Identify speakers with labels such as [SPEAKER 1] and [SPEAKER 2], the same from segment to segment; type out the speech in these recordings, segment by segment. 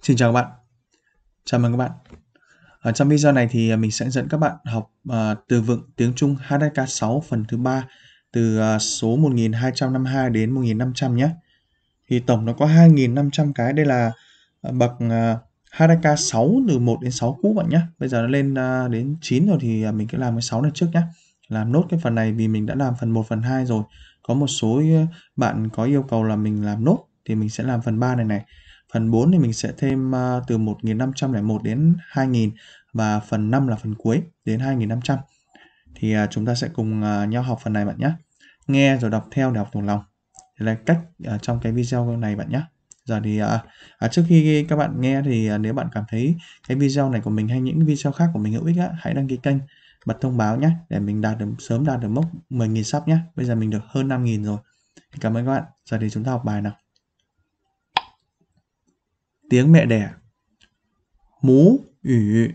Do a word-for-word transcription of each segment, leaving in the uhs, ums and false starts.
[SPEAKER 1] Xin chào các bạn. Chào mừng các bạn. Ở trong video này thì, à, mình sẽ dẫn các bạn học, ờ, từ vựng tiếng Trung hát ét ca sáu phần thứ ba từ, à, số một nghìn hai trăm năm mươi hai đến một nghìn năm trăm nhé. Thì tổng nó có hai nghìn năm trăm cái, đây là, ờ, bậc, à, hát ét ca sáu từ một đến sáu cũ bạn nhé. Bây giờ nó lên, a, đến chín rồi thì, à, mình cứ làm cái sáu này trước nhé. Làm nốt cái phần này vì mình đã làm phần một, phần hai rồi. Có một số, ơ, bạn có yêu cầu là mình làm nốt thì mình sẽ làm phần ba này này. Phần bốn thì mình sẽ thêm, a, từ một nghìn năm trăm lẻ một đến hai nghìn và phần năm là phần cuối đến hai nghìn năm trăm. Thì, à, chúng ta sẽ cùng, à, nhau học phần này bạn nhé. Nghe rồi đọc theo để học thuộc lòng. Đây là cách, à, trong cái video này bạn nhé. Giờ thì, à, à, trước khi các bạn nghe thì, à, nếu bạn cảm thấy cái video này của mình hay những video khác của mình hữu ích á, hãy đăng ký kênh, bật thông báo nhé, để mình đạt được sớm đạt được mốc mười nghìn sub nhé. Bây giờ mình được hơn năm nghìn rồi. Cảm ơn các bạn. Giờ thì chúng ta học bài nào. Tiếng mẹ đẻ. Mú 语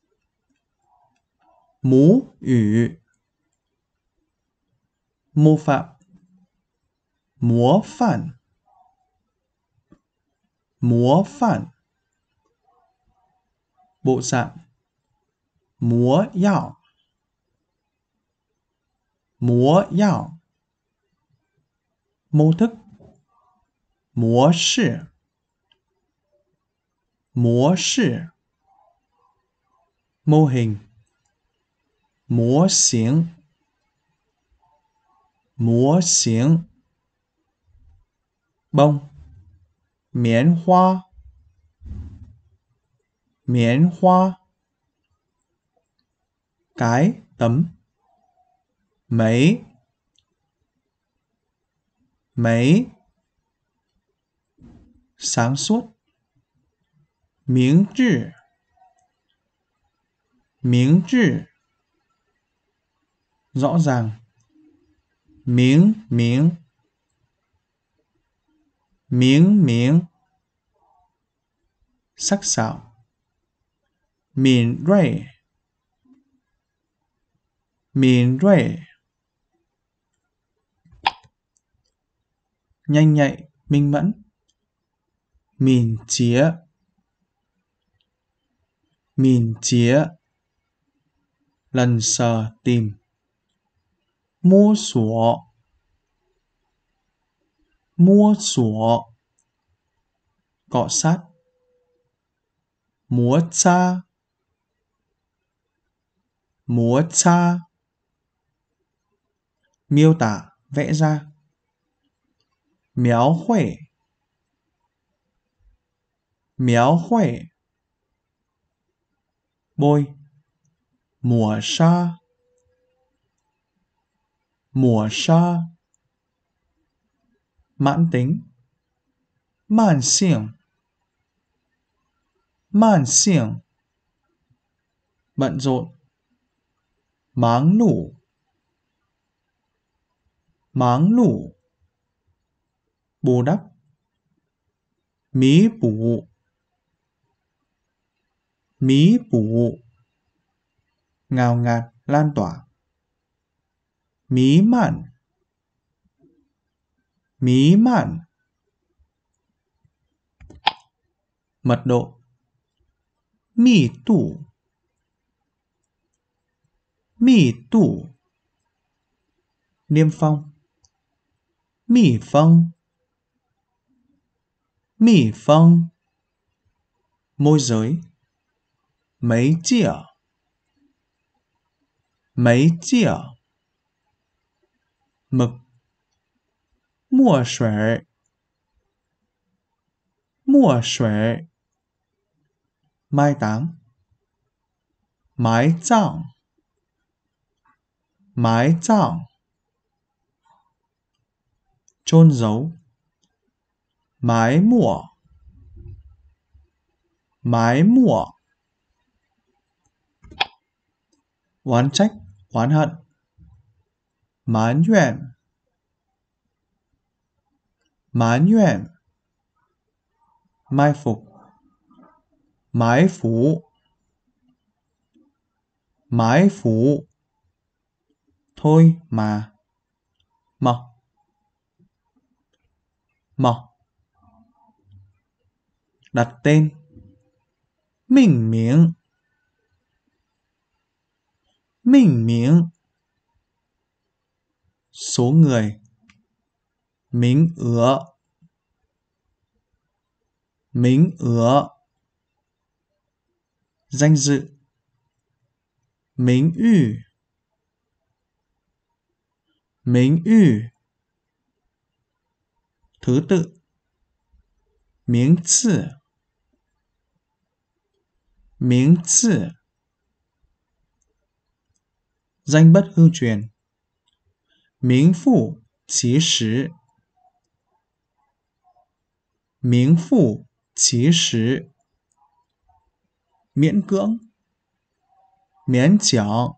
[SPEAKER 1] 母语 mô phạm 模范 模范 bộ dạng 模样 模样 mô thức 模式 模式 mô hình 模型 模型 bông 棉花 棉花 cái tấm 美 美 sáng suốt 明智 明智 rõ ràng 明明 明明 sắc sảo 敏锐 敏锐 nhanh nhạy, minh mẫn 敏捷 敏捷 lần sờ tìm 摸索 摸索 cọ sát 摩擦 摩擦 miêu tả, vẽ ra 描绘 描绘 bôi 抹杀 抹杀 mãn tính 慢性 慢性 bận rộn 忙碌 忙碌 bù đắp 弥补 弥补 ngào ngạt, lan tỏa 弥漫 弥漫 mật độ 密度 密度 niêm phong 密封 密封 môi giới 媒介 媒介 mực 墨水 墨水 mai táng 埋葬 埋葬 chôn giấu 埋没 埋没 oán trách, oán hận 埋怨 埋怨 mai phục 埋伏 埋伏 thôi mà mọc mọc đặt tên 命名命名số người名额名额danh dự名誉名誉thứ tự名次名次danh bất hư truyền名副其实名副其实miễn cưỡng miễn cưỡng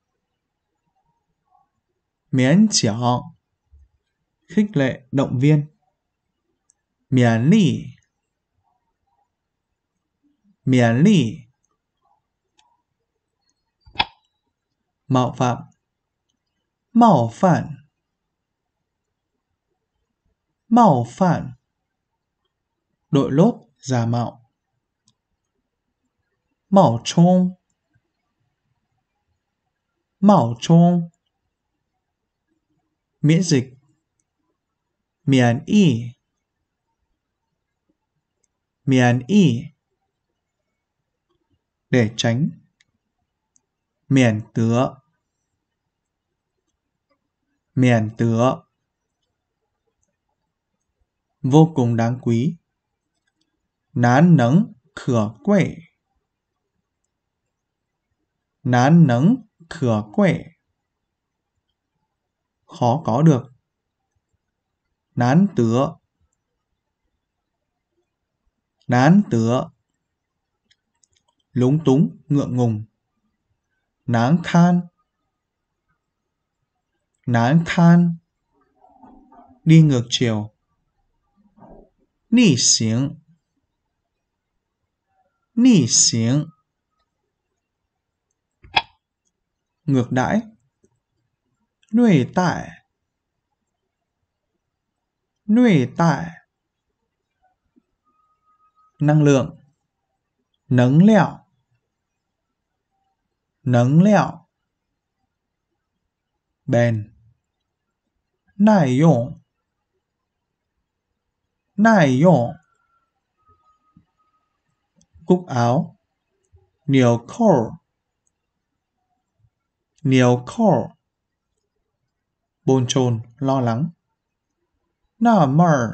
[SPEAKER 1] miễn cưỡng khích lệ động viên miễn lị miễn lị mạo phạm mạo phạm mạo phạm đội lốt giả mạo mạo充mạo充miễn dịch miễn y miễn y để tránh miễn tứa miễn tứa vô cùng đáng quý nán nấng khở quệ nán nấng khở quệ khó có được nán tứa nán tứa lúng túng ngượng ngùng náng khan náng khan đi ngược chiều nị xiếng nị xiếng ngược đãi nuôi tại nuôi tại năng lượng nấng lẹo nấng lẹo bền nai dụng nai dụng cúc áo nhiều khổ nhiều khổ bồn chồn lo lắng na mờ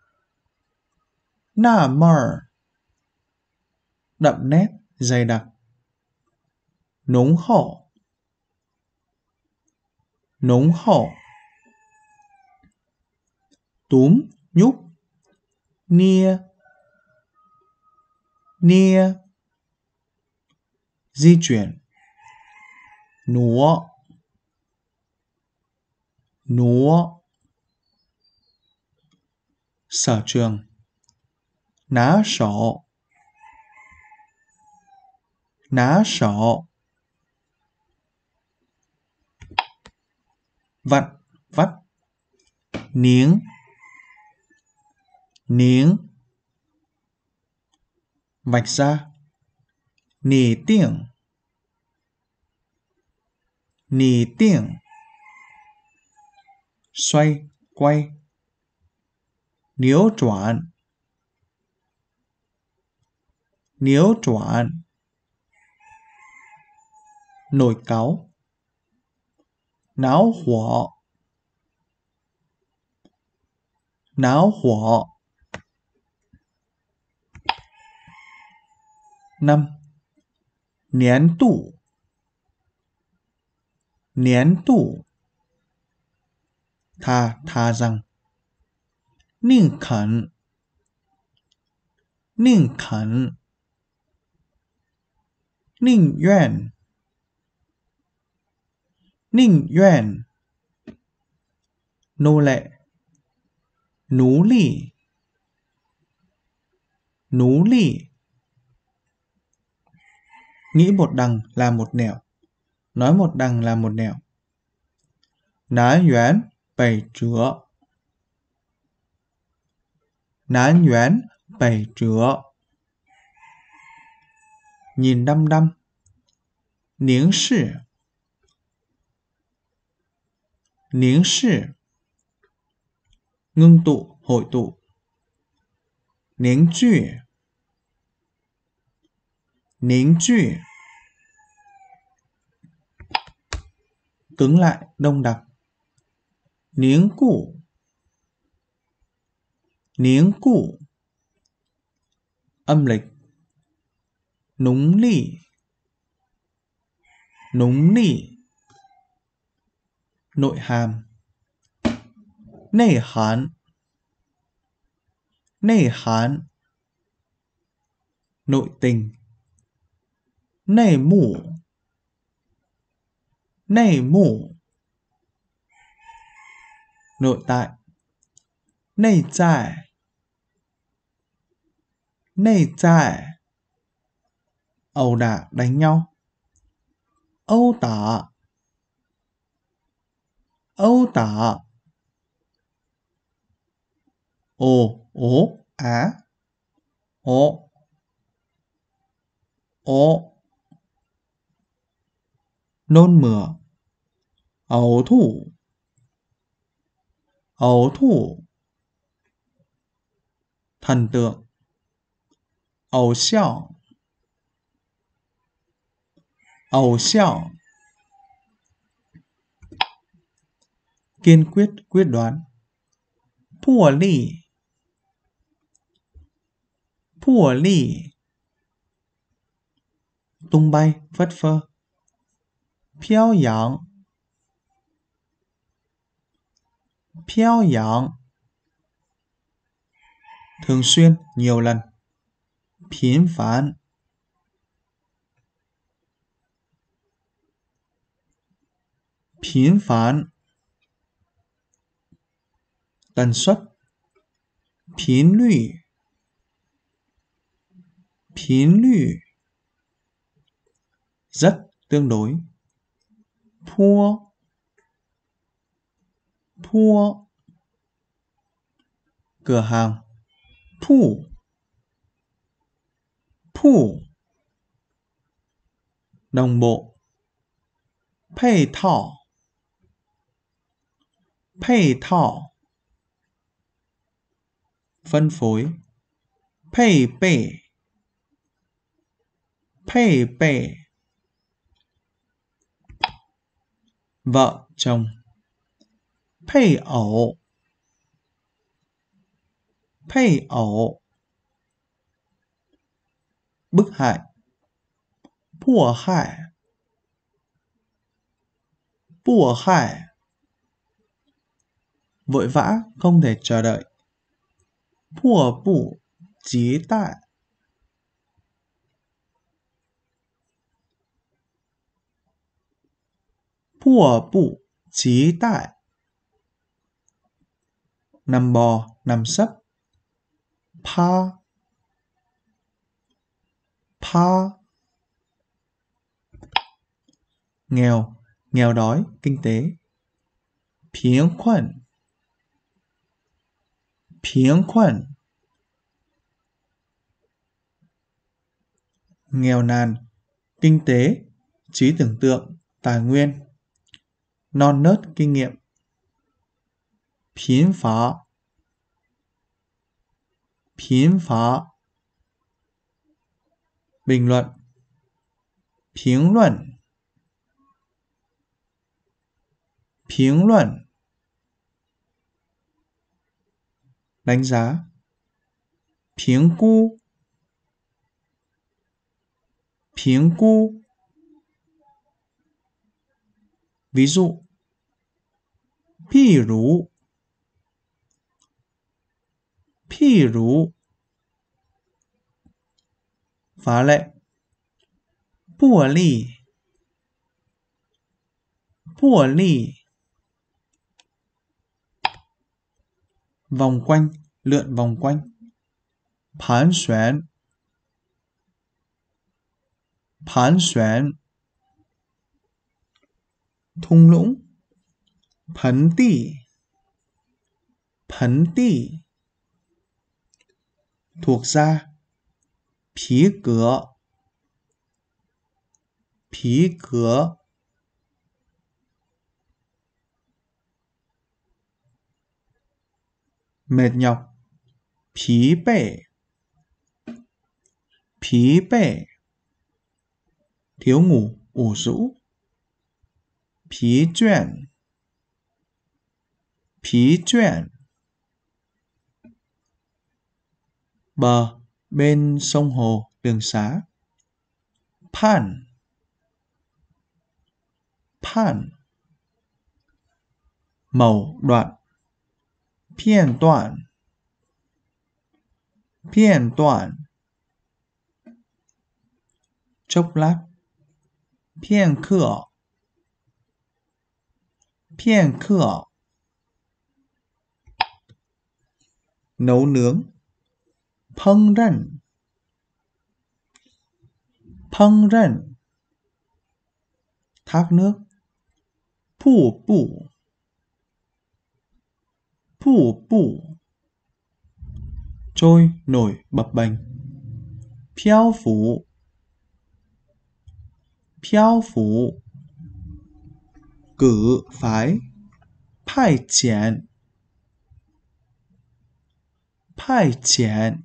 [SPEAKER 1] na mờ đậm nét dày đặc núng hậu núng hậu túm nhúc nia nia di chuyển núa núa sở trường ná sổ ná sổ vặn vắt niếng niếng vạch ra nỉ tiểng nỉ tiểng xoay quay níu chuyển níu chuyển nổi cáu náo hỏa náo hỏa năm niên tụ niên tụ tha tha rằng ninh khẩn ninh khẩn ninh nguyện ninh nguyện nô lệ nú lì nú lì nghĩ một đằng là một nẻo nói một đằng là một nẻo ná nhoán bảy chứa ná nhoán bảy chứa nhìn đăm đăm,凝视 凝视 ngưng tụ, hội tụ, 凝聚 凝聚 cứng lại, đông đặc, 凝固 凝固 âm lịch, 农历 农历 nội hàm, 内涵 内涵 nội tình, 内幕 内幕 nội tại, 内在 内在 ẩu đả, đánh nhau, 殴打 ấu tả, ồ, ố, á, ố, ố, nôn mửa, ẩu thụ, ẩu thụ, thần tượng, ẩu xiao, ẩu xiao, kiên quyết, quyết đoán, Pua ly, Pua ly, tung bay, phất phơ, Piao yang, Piao yang, thường xuyên, nhiều lần, Phiến phán, Phiến phán, tần suất, Phiến lụy, Phiến lụy, rất, tương đối, Pua, Pua, cửa hàng, Pu, Pu, đồng bộ, Pei thao, Pei thao, phân phối, Pei bệ, Pei bệ, vợ, chồng, Pei ẩu, Pei ẩu, bức hại, Pua hại, Pua hại, vội vã, không thể chờ đợi, Pua bu, chí tại, Pua bu, chí tại, nằm bò, nằm sấp, Pa, Pa, nghèo, nghèo đói, kinh tế, Phiến khuẩn, Phiến khuẩn, nghèo nàn, kinh tế, trí tưởng tượng, tài nguyên, non nớt, kinh nghiệm, Phiến phá, Phiến phá, bình luận, Phiến luận, Phiến luận, đánh giá, Phiến cú, Phiến cú, ví dụ, Pì rú, Pì rú, phá lệ, Pua ly, Pua ly, vòng quanh, lượn vòng quanh, Phán xoán, Phán xoán, thung lũng, Phấn tỉ, Phấn tỉ, thuộc ra, Phí cửa, 皮革 mệt nhọc 疲惫 疲惫 thiếu ngủ ủ rũ 疲倦 疲倦 bờ bên sông hồ đường xá 畔 畔 mẩu đoạn 片段 片段 chốc lát 片刻 片刻 nấu nướng 烹饪 烹饪 thác nước 瀑布 瀑布 trôi nổi bập bềnh 漂浮 漂浮 cử phái 派遣 派遣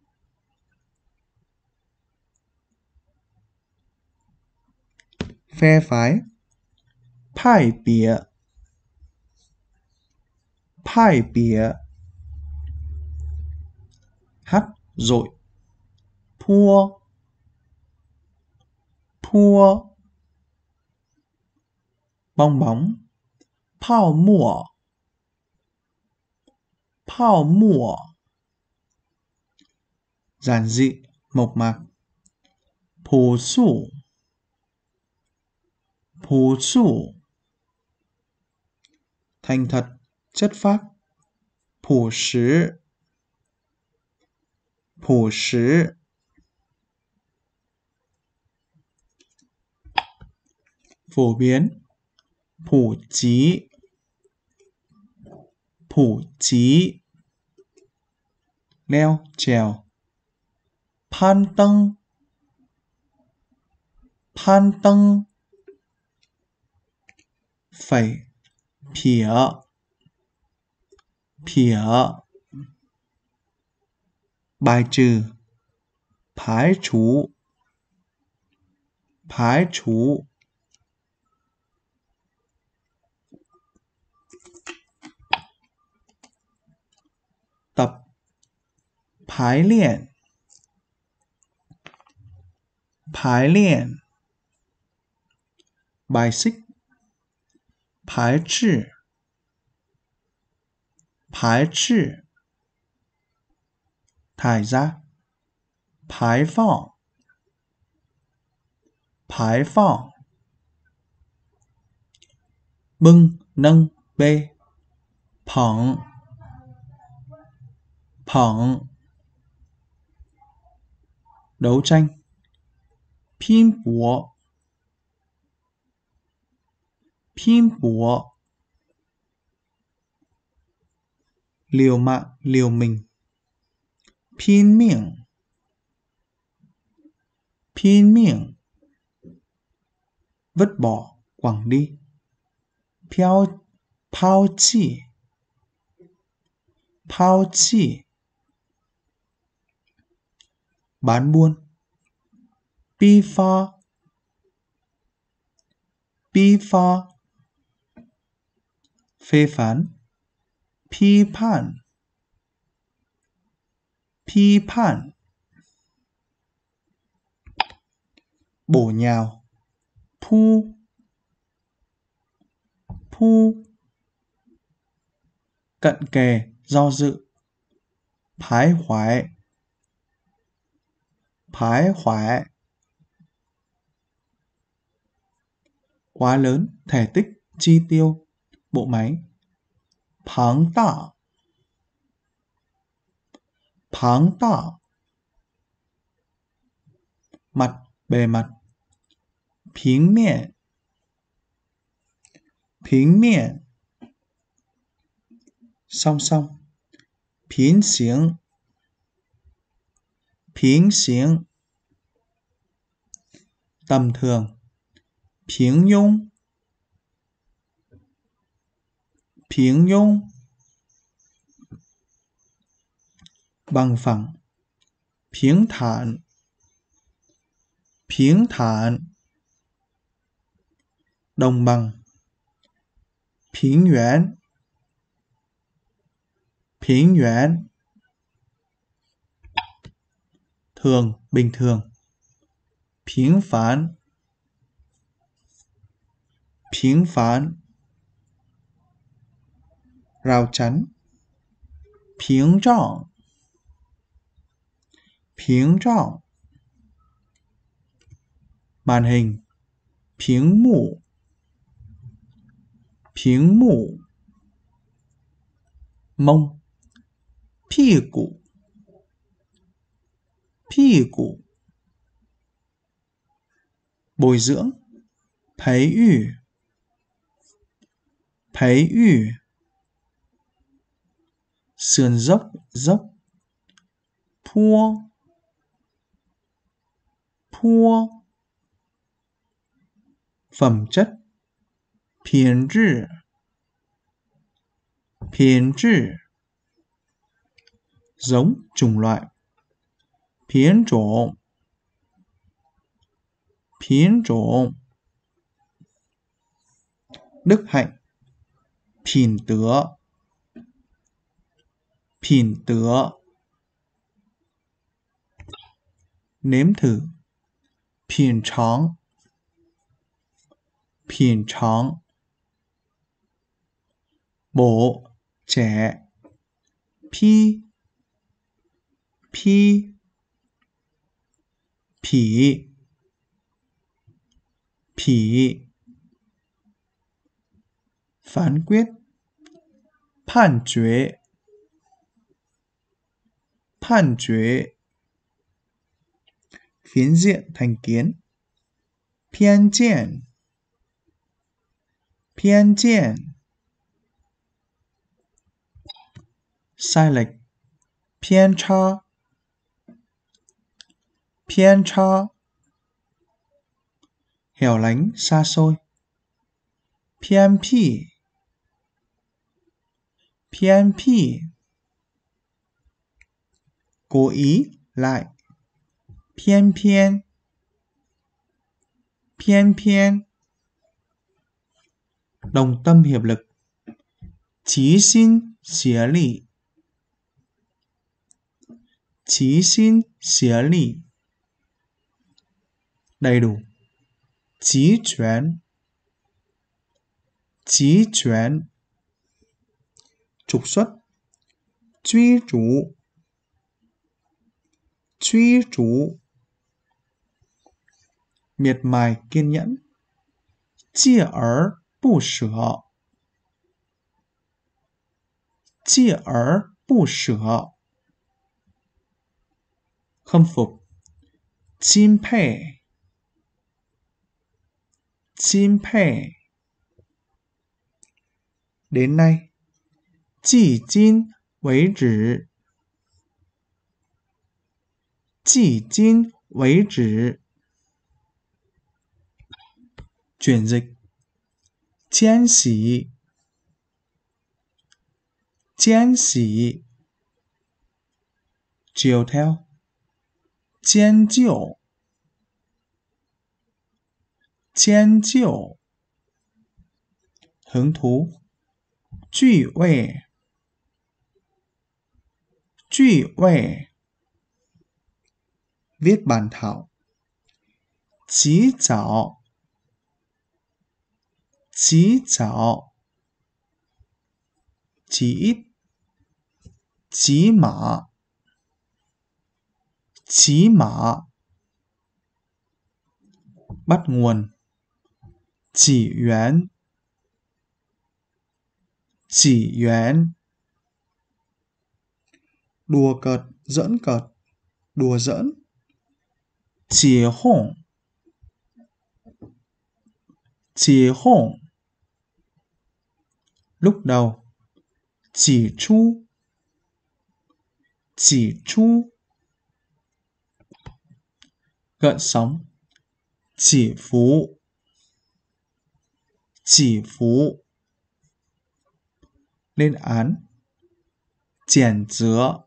[SPEAKER 1] phe phái 派别 派别 hắt dội 泼 泼 bong bóng 泡沫 泡沫 giản dị mộc mạc 朴素 朴素 thành thật chất phác 朴实 朴实 phổ biến 普及 普及 leo trèo 攀登 攀登 phẩy 撇 撇 bài trừ 排除 排除 tập 排练 排练 bài xích 排斥 排斥 thải ra 排放 排放 bưng nâng bê 捧 捧 đấu tranh 拼搏 拼搏 liều mạng liều mình 拼命 拼命 vứt bỏ quẳng đi 抛抛弃 抛弃 bán buôn 批发 批发 phê phán 批判 批判 bổ nhào 扑 扑 cận kề do dự 徘徊 徘徊 quá lớn thể tích chi tiêu bộ máy 庞大 庞大 mặt bề mặt 平面 平面 song song 平行 平行 tầm thường 平庸平庸 bằng phẳng 平坦平坦 đồng bằng 平原平原 thường bình thường 平凡平凡 rào chắn 屏障屏障 màn hình 屏幕屏幕 mông 屁股屁股 bồi dưỡng 培育培育 sườn dốc dốc 坡坡 phẩm chất 品质品质 giống chủng loại 品种品种 đức hạnh 品德品德 nếm thử 品尝品尝 bổ trẻ 批批 phỉ phỉ phán quyết 判决判决 phiến diện thành kiến 偏见偏见 sai lệch 偏差偏差 hẻo lánh xa xôi 偏僻偏僻 cố ý lại 偏偏偏偏 đồng tâm hiệp lực 齐心协力齐心协力 đầy đủ 集权集权 trục xuất 追逐追逐 miệt mài kiên nhẫn 锲而不舍锲而不舍 khâm phục 钦佩钦佩 đến nay 迄今为止迄今为止 chuyển dịch 迁徙迁徙 chiều theo 迁就迁就 hứng thú 趣味趣味 viết bản thảo 起早起早 chỉ ít 起碼起碼 bắt nguồn 起源起源 đùa cợt giỡn cợt đùa giỡn 起哄起哄 lúc đầu 起初起初 gợn sóng 起伏 chỉ phú, lên án, Giản dứa,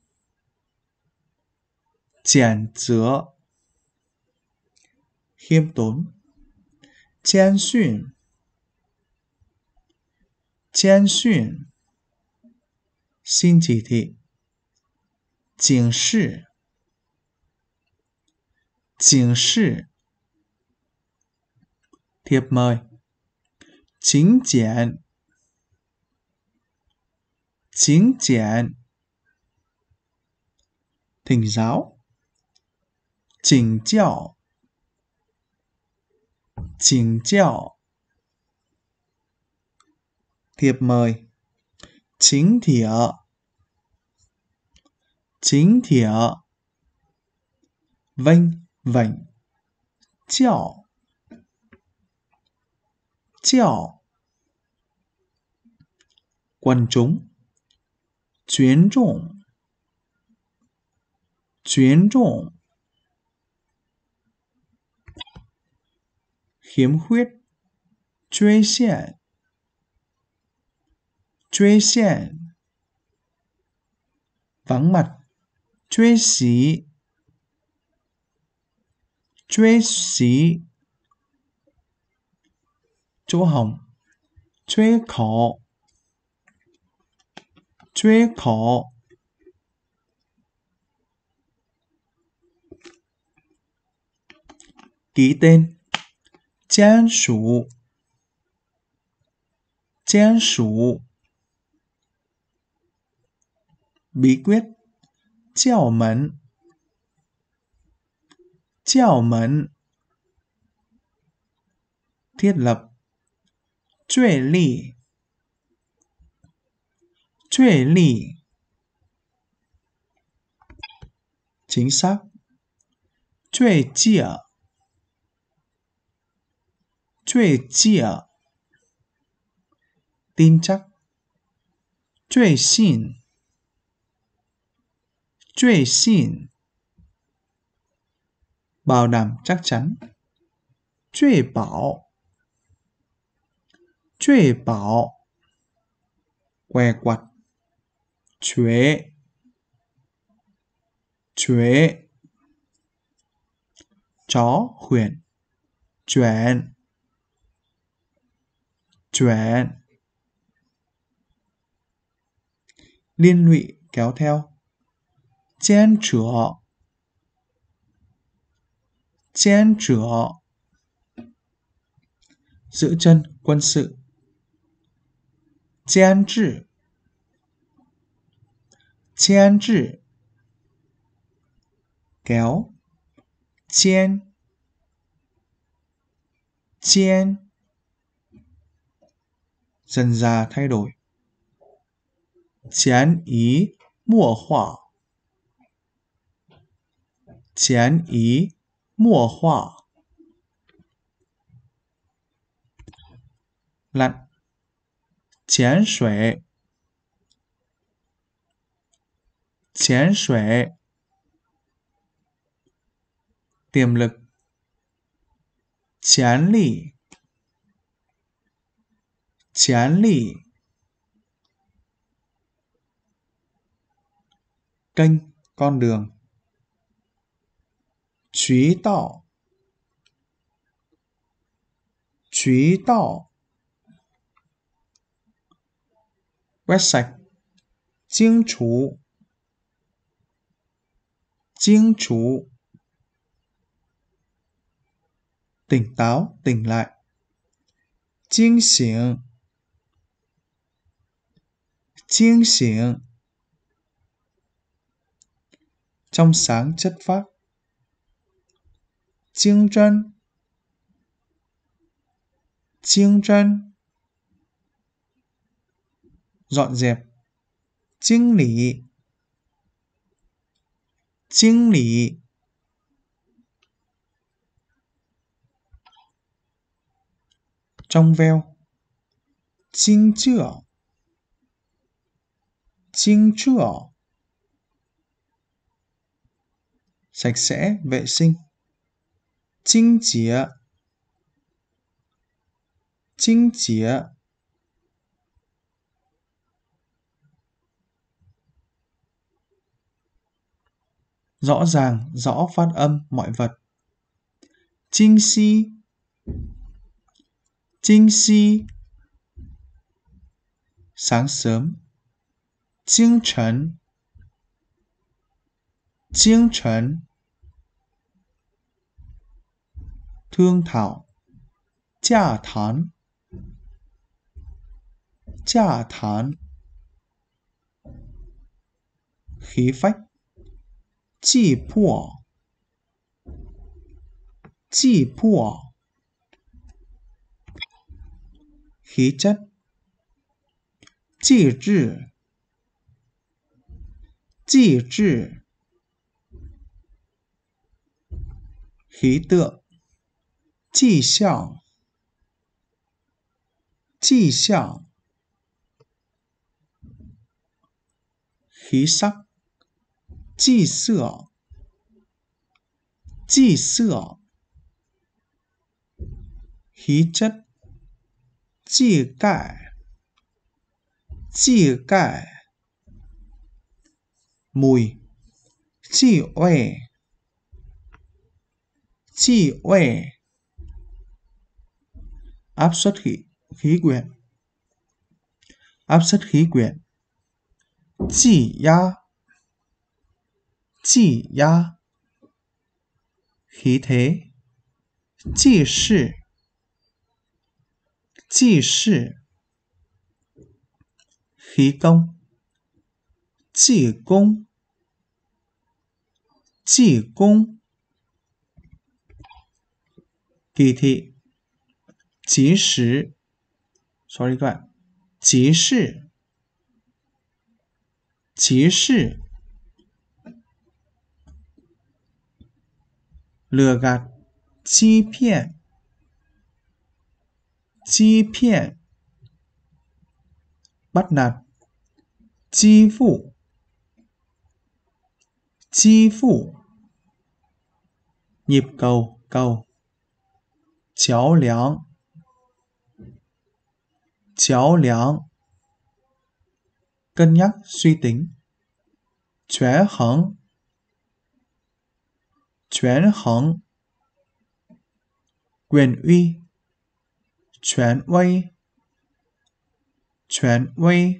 [SPEAKER 1] giản dứa, khiêm tốn,谦逊,谦逊, xin chỉ thị,警示,警示, thiệp mời, Chính简, Chính简, thỉnh giáo, Chỉnh教, Chỉnh教, thiệp mời, Chính thỉa, Chính thỉa, vênh vảnh, Chào, chào, quần chúng, Chuyến trọng, Chuyến trọng, khiếm khuyết, Truy hiện, Truy hiện, vắng mặt, Truy xí, Truy xí, chỗ hỏng, Truy khổ, Truy khổ, ký tên,签署,签署, bí quyết, Giáo mẫn, Giáo mẫn, thiết lập, Truy lý, Truy lý, chính xác, Truy chia, Truy chia, tin chắc, Truy xin, Truy xin, bảo đảm chắc chắn, Truy bảo, Truy bảo, què quặt, Xuế, Xuế, chó khuyển, Chuyển, Chuyển, liên lụy kéo theo, Chen trở, Chen trở, giữ chân quân sự, Chen trị, Chen trị, kéo, Chen, Chen, dần dà thay đổi, Chén ý mùa họa, Chén ý mùa họa, lặn, Chén suy, Chén suy, tiềm lực, Chén lì, Chén lì, kênh, con đường, Chúy đạo, Chúy đạo, quét sạch, Chính chủ, Chính chủ, tỉnh táo, tỉnh lại, Chính醒, Chính醒, trong sáng chất phác, Chính tranh, Chính tranh, dọn dẹp, Chính lý, Chính lý, trong veo, Chính chưa, Chính chưa, sạch sẽ, vệ sinh, Chính chỉa, chính洁 rõ ràng, rõ phát âm mọi vật. Chính xí, chính xí, sáng sớm. Chính trần, chính trần, thương thảo. Gia thán, gia thán, khí phách. Chi può, chi può, khí chất. Chi trì, chi trì, khí tượng. Chi xiang, chi xiang, khí sắc. Chi sơ, chi sơ, khí chất. Chi cài, chi cài, mùi. Chi uể, chi uể, áp suất khí, khí quyển. Áp suất khí quyển. Chi ya, chi ya, khí thế. Chi sư, chi sư, khí công. Chi công, chi công, kỳ thị. Chí sử, sorry các bạn. Chí sử, chí sử, lừa gạt. Chi phiện, chi phiện, bắt nạt. Chi phụ, chi phụ, nhịp cầu, cầu. Cháo liáng, cháo liáng, cân nhắc, suy tính. Chuyển hẳn, chuyển hẳn, quyền uy. Chuyển uy, chuyển uy,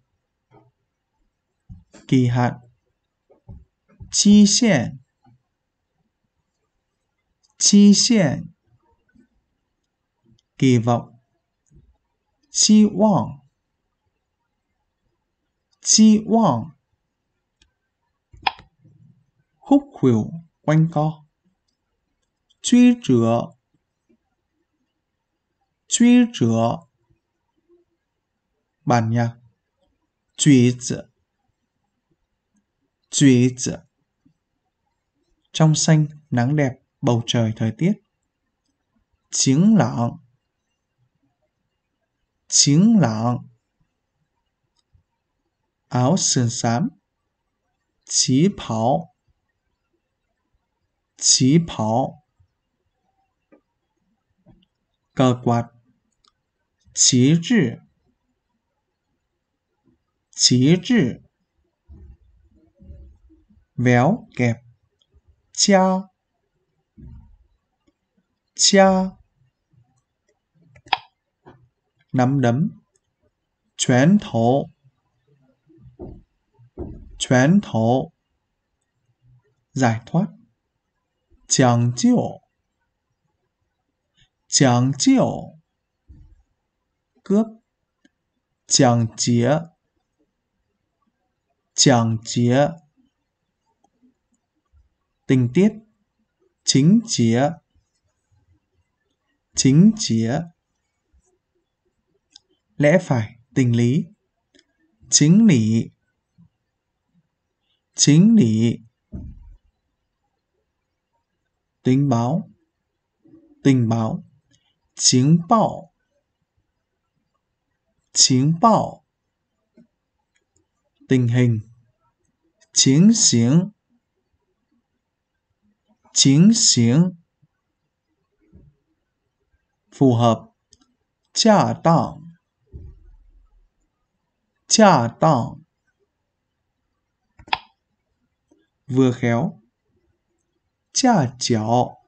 [SPEAKER 1] kỳ hạn. Chi xiên, chi xiên, kỳ vọng. Chi vọng, chi vọng, khúc khuỷu, quanh co. Truy trở, truy trở, bản nhạc. Chủy zi, chủy zi, trong xanh, nắng đẹp, bầu trời, thời tiết. Chính lãng, chính lãng, áo sườn xám. Chí pháo, chí pháo, cờ quạt. Chí trì, chí trì, véo, kẹp. Cha, cha, nắm đấm. Chuyển thổ, chuyển thổ, giải thoát. Giảng diệu, giảng diệu, cướp. Giảng chế, giảng chế, tình tiết. Chính chế, chính chế, lẽ phải, tình lý. Chính lý, chính lý, tình báo, tình báo. Chính báo, chính báo, tình hình. Chính xiếng, chính xiếng, phù hợp. Cha tang. Cha tang. Vừa khéo. Cha chảo.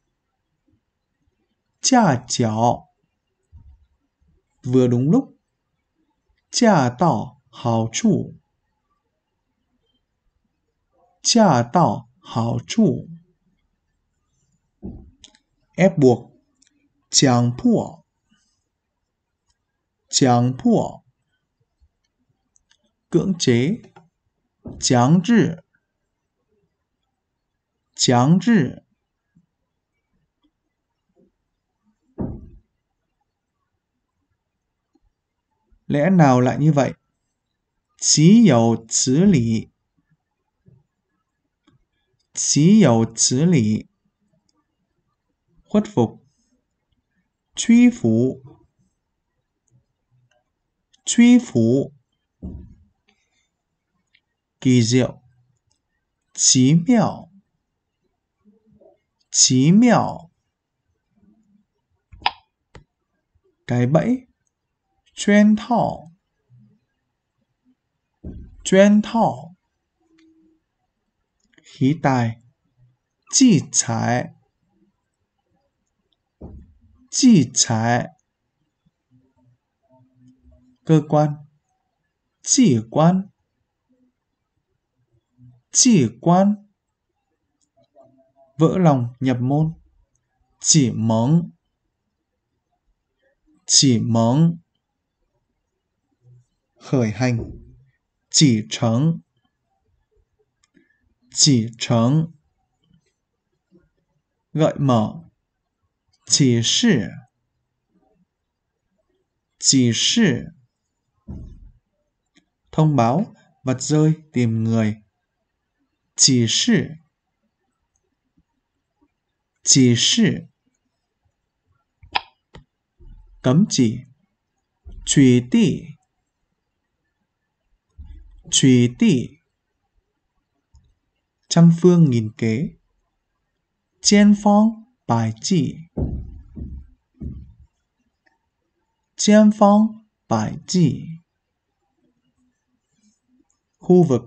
[SPEAKER 1] Cha chảo. Vừa đúng lúc. Cha tạo hảo chủ. Cha tạo hảo chủ. Ép buộc.强迫.强迫. Cưỡng chế.强制.强制. Lẽ nào lại như vậy? Chỉ有此理. Chỉ有此理. Khuất phục. Truy phủ. Truy phủ. Kỳ diệu. Chí妙. Chí妙. Cái bẫy. Chuyên thọ. Chuyên thọ. Khí tài. Chi tài. Chi tài. Cơ quan. Chỉ quan. Chỉ quan. Vỡ lòng nhập môn. Chỉ mong. Chỉ mong. Khởi hành. Chỉ trấn. Chỉ trấn. Gợi mở. Chỉ sự. Chỉ sự. Thông báo. Vật rơi tìm người. Chỉ sự. Chỉ sự. Cấm chỉ. Truy tị. Truy tị. Trăm phương nghìn kế.千方百计.千方百计. Khu vực.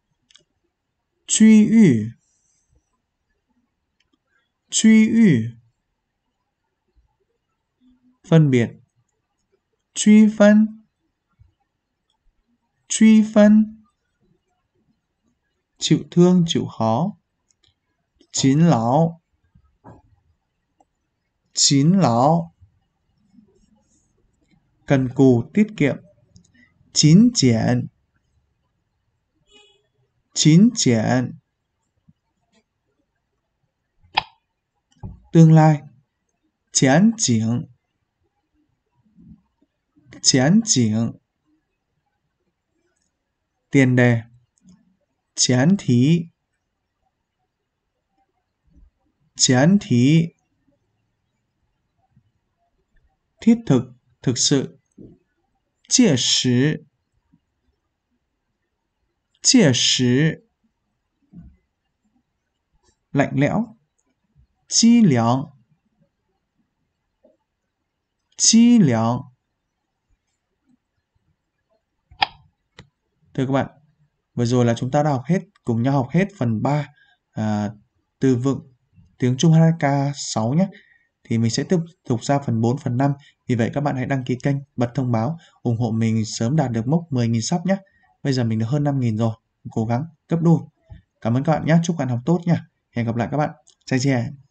[SPEAKER 1] Truy yu. Truy yu. Phân biệt. Truy phân. Truy phân. Chịu thương chịu khó. Chín lão. Chín lão. Cần cù tiết kiệm. Chín triển. Chín triển. Tương lai. Chán chỉnh. Chán chỉnh. Tiền đề. Chán thí. Chán thí. Thiết thực, thực sự. Chia sử. Chia sử. Lạnh lẽo. Chi liang. Chi liang. Thưa các bạn, vừa rồi là chúng ta đã học hết, cùng nhau học hết phần ba à, từ vựng tiếng Trung hát ca sáu nhé. Thì mình sẽ tiếp tục ra phần bốn, phần năm. Vì vậy các bạn hãy đăng ký kênh, bật thông báo, ủng hộ mình sớm đạt được mốc mười nghìn sub nhé. Bây giờ mình được hơn năm nghìn rồi, cố gắng gấp đôi. Cảm ơn các bạn nhé, chúc bạn học tốt nhé. Hẹn gặp lại các bạn.再见.